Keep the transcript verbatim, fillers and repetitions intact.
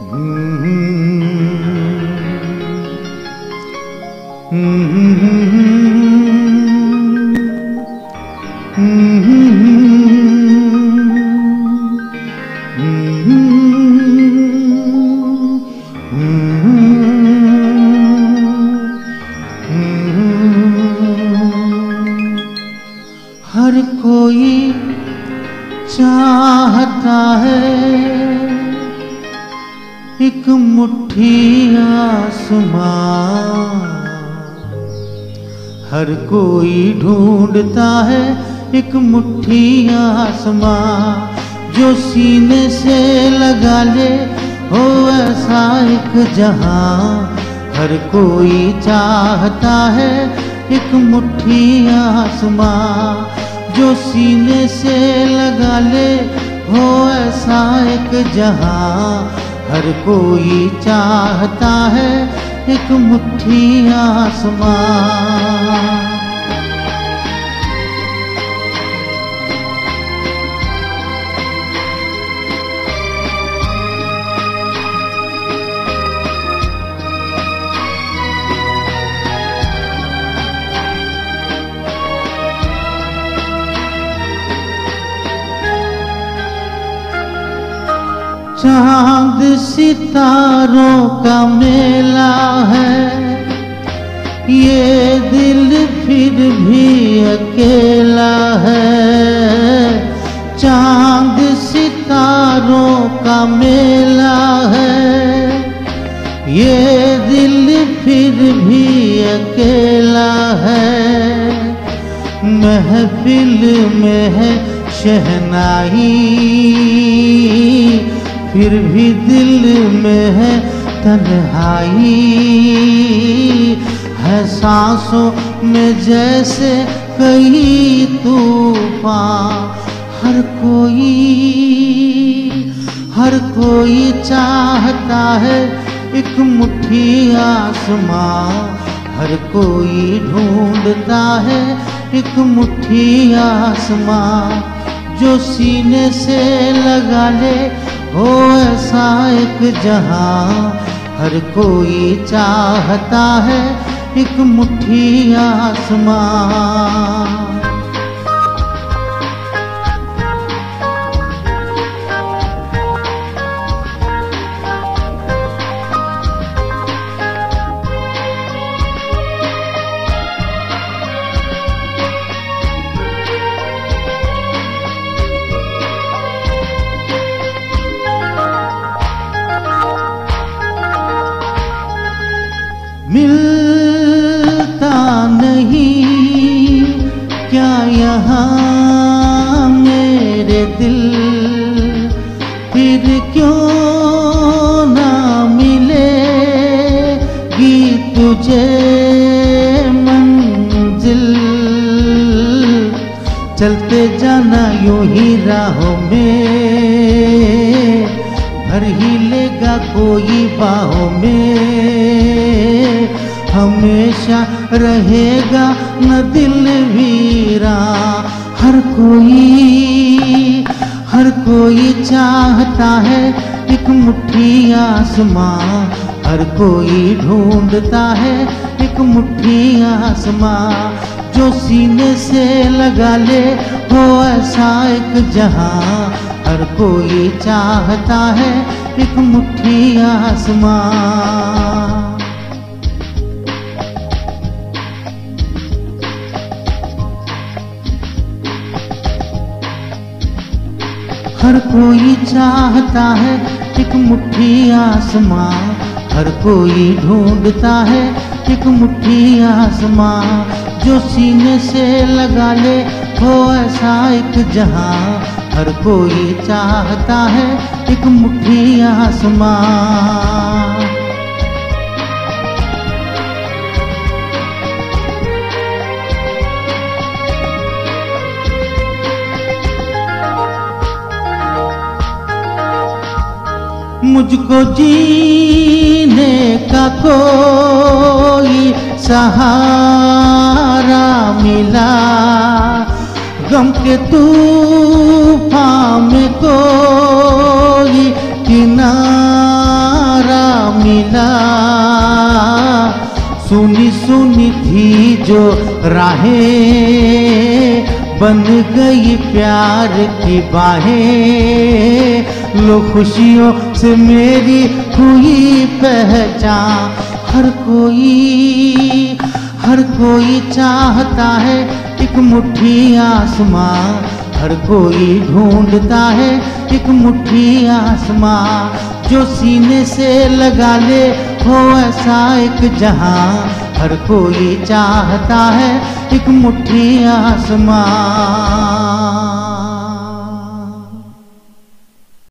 हर कोई चाहता है एक मुट्ठी आसमां, हर कोई ढूंढता है एक मुट्ठी आसमां, जो सीने से लगा ले हो ऐसा एक जहां। हर कोई चाहता है एक मुट्ठी आसमां, जो सीने से लगा ले हो ऐसा एक जहां। हर कोई चाहता है एक मुट्ठी आसमां। चांद सितारों का मेला है, ये दिल फिर भी अकेला है। चांद सितारों का मेला है, ये दिल फिर भी अकेला है। महफिल में है शहनाई, फिर भी दिल में है तन्हाई। है सांसों में जैसे कई तूफान। हर कोई हर कोई चाहता है एक मुट्ठी आसमां, हर कोई ढूंढता है एक मुट्ठी आसमां, जो सीने से लगा ले हो ऐसा एक जहां। हर कोई चाहता है एक मुट्ठी आसमां। मिलता नहीं क्या यहाँ मेरे दिल, फिर क्यों ना मिलेगी तुझे मंजिल। चलते जाना यूं ही राहों में, भर ही लेगा कोई बाहों में। हमेशा रहेगा न दिल वीरा। हर कोई हर कोई चाहता है एक मुट्ठी आसमां, हर कोई ढूंढता है एक मुट्ठी आसमां, जो सीने से लगा ले हो ऐसा एक जहां। हर कोई चाहता है एक मुट्ठी आसमां। हर कोई चाहता है एक मुट्ठी आसमां, हर कोई ढूंढता है एक मुट्ठी आसमां, जो सीने से लगा ले हो ऐसा एक जहां। हर कोई चाहता है एक मुट्ठी आसमां। मुझको जीने का कोई सहारा मिला, गम के तूफान में कोई किनारा सुनी सुनी थी जो राहें बन गई प्यार की बाहें। लो खुशियों से मेरी हुई पहचान। हर कोई हर कोई चाहता है एक मुट्ठी आसमां। हर कोई ढूंढता है एक मुट्ठी आसमां। जो सीने से लगा ले हो ऐसा एक जहां। हर कोई चाहता है एक मुट्ठी आसमां।